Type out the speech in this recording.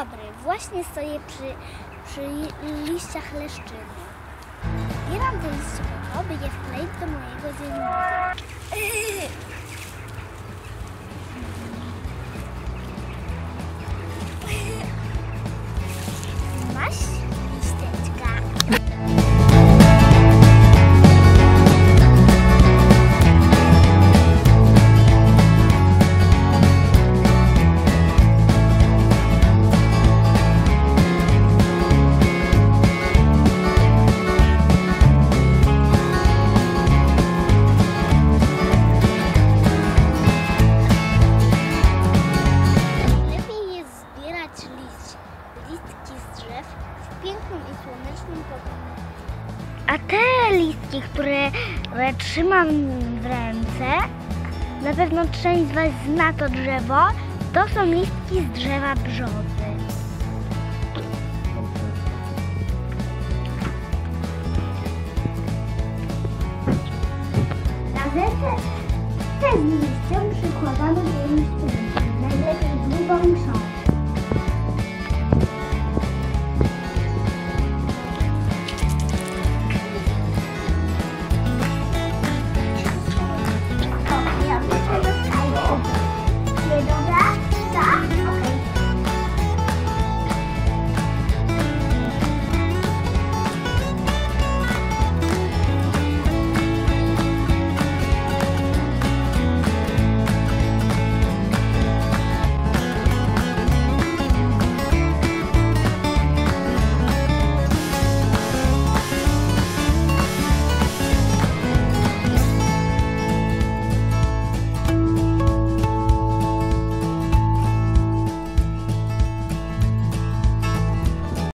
dobry, właśnie stoję przy liściach leszczyny. Zbieram te liście po to, by je wkleić do mojego dziennika. Masz liścieczka. Listki z drzew w pięknym i słonecznym pogodzie. A te listki, które trzymam w ręce, na pewno część z Was zna to drzewo, to są listki z drzewa brzozy. Gazetę z liściem przykładamy do instrumentu, najlepiej długą książkę.